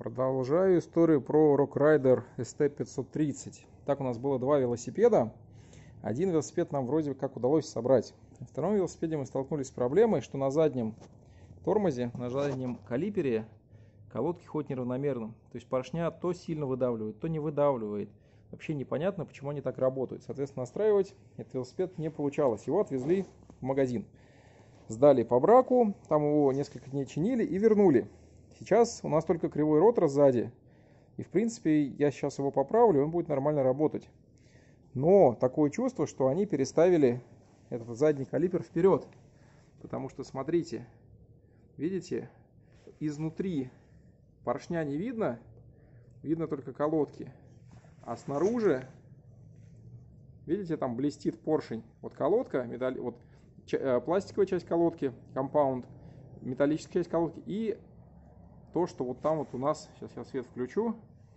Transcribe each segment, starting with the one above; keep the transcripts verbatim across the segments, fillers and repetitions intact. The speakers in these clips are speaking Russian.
Продолжаю историю про Rock Rider эс тэ пятьсот тридцать. Так, у нас было два велосипеда. Один велосипед нам вроде как удалось собрать. На втором велосипеде мы столкнулись с проблемой, что на заднем тормозе, на заднем калипере колодки ходят неравномерно. То есть поршня то сильно выдавливает, то не выдавливает. Вообще непонятно, почему они так работают. Соответственно, настраивать этот велосипед не получалось. Его отвезли в магазин. Сдали по браку, там его несколько дней чинили и вернули. Сейчас у нас только кривой ротор сзади. И в принципе я сейчас его поправлю, и он будет нормально работать. Но такое чувство, что они переставили этот задний калипер вперед. Потому что смотрите, видите, изнутри поршня не видно, видно только колодки. А снаружи, видите, там блестит поршень. Вот колодка, медаль, вот пластиковая часть колодки, компаунд, металлическая часть колодки и то, что вот там вот у нас, сейчас я свет включу,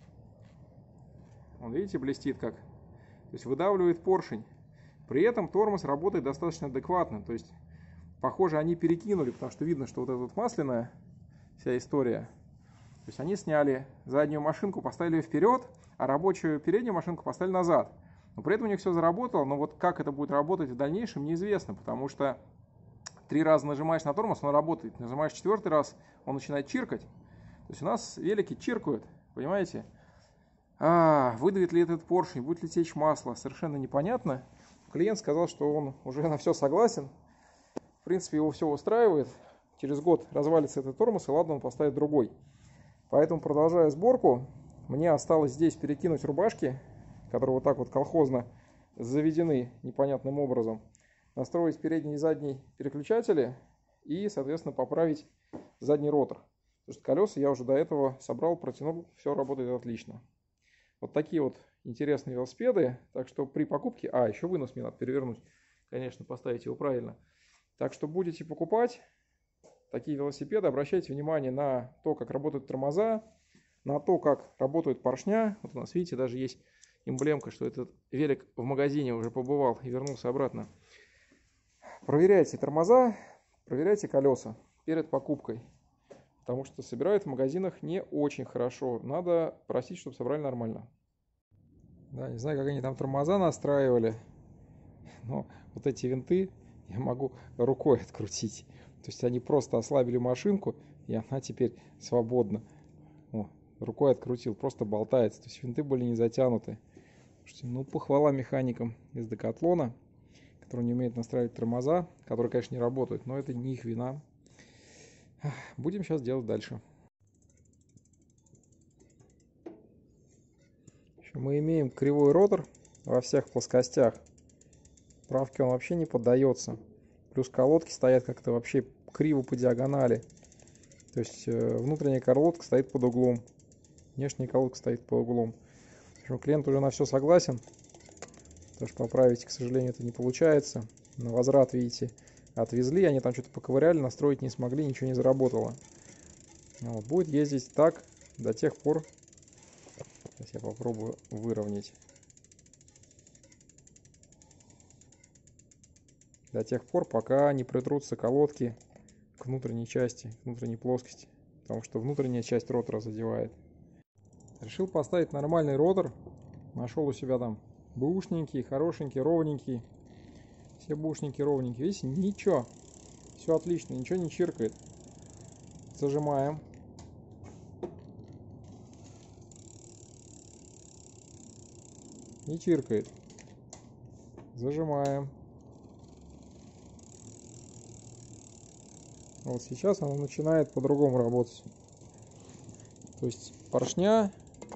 он, видите, блестит как, то есть выдавливает поршень. При этом тормоз работает достаточно адекватно, то есть похоже они перекинули, потому что видно, что вот эта вот масляная вся история, то есть они сняли заднюю машинку, поставили ее вперед, а рабочую переднюю машинку поставили назад. Но при этом у них все заработало, но вот как это будет работать в дальнейшем, неизвестно, потому что три раза нажимаешь на тормоз, он работает, нажимаешь четвертый раз, он начинает чиркать. То есть у нас велики чиркают, понимаете? А, выдавит ли этот поршень, будет ли течь масло, совершенно непонятно. Клиент сказал, что он уже на все согласен. В принципе, его все устраивает. Через год развалится этот тормоз, и ладно, он поставит другой. Поэтому, продолжая сборку, мне осталось здесь перекинуть рубашки, которые вот так вот колхозно заведены непонятным образом, настроить передний и задний переключатели и, соответственно, поправить задний ротор. Потому что колеса я уже до этого собрал, протянул, все работает отлично. Вот такие вот интересные велосипеды. Так что при покупке... А, еще вынос мне надо перевернуть. Конечно, поставить его правильно. Так что будете покупать такие велосипеды, обращайте внимание на то, как работают тормоза, на то, как работают поршня. Вот у нас, видите, даже есть эмблемка, что этот велик в магазине уже побывал и вернулся обратно. Проверяйте тормоза, проверяйте колеса перед покупкой. Потому что собирают в магазинах не очень хорошо. Надо просить, чтобы собрали нормально. Да, не знаю, как они там тормоза настраивали. Но вот эти винты я могу рукой открутить. То есть они просто ослабили машинку, и она теперь свободна. О, рукой открутил, просто болтается. То есть винты были не затянуты. Слушайте, ну, похвала механикам из Декатлона, которые не умеют настраивать тормоза, которые, конечно, не работают, но это не их вина. Будем сейчас делать дальше. Мы имеем кривой ротор во всех плоскостях. Правке он вообще не поддается. Плюс колодки стоят как-то вообще криво по диагонали. То есть внутренняя колодка стоит под углом. Внешняя колодка стоит по углом. В общем, клиент уже на все согласен. Тоже поправить, к сожалению, это не получается. На возврат, видите, отвезли, они там что-то поковыряли, настроить не смогли, ничего не заработало. Вот, будет ездить так до тех пор. Сейчас я попробую выровнять. До тех пор, пока не притрутся колодки к внутренней части, к внутренней плоскости. Потому что внутренняя часть ротора задевает. Решил поставить нормальный ротор. Нашел у себя там бэушненький, хорошенький, ровненький. Все бушники ровненькие. Видите, ничего. Все отлично, ничего не чиркает. Зажимаем. Не чиркает. Зажимаем. Вот сейчас оно начинает по-другому работать. То есть поршня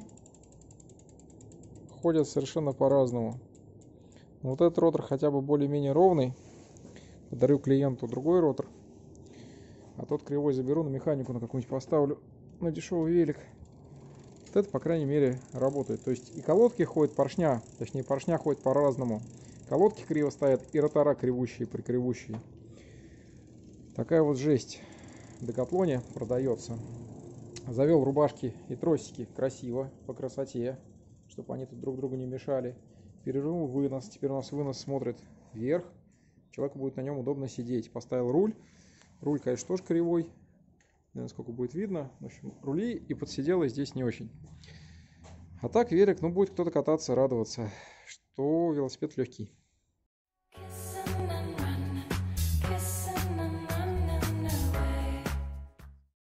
ходят совершенно по-разному. Вот этот ротор хотя бы более-менее ровный. Подарю клиенту другой ротор. А тот кривой заберу, на механику на какую-нибудь поставлю. На дешевый велик. Вот это, по крайней мере, работает. То есть и колодки ходят, поршня, точнее поршня ходят по-разному. Колодки криво стоят и ротора кривущие, прикривущие. Такая вот жесть в Декатлоне продается. Завел рубашки и тросики красиво, по красоте, чтобы они тут друг другу не мешали. Перевернул вынос. Теперь у нас вынос смотрит вверх. Человеку будет на нем удобно сидеть. Поставил руль. Руль, конечно, тоже кривой. знаю, насколько будет видно. В общем, рули и подсиделы здесь не очень. А так велик, ну, будет кто-то кататься, радоваться, что велосипед легкий.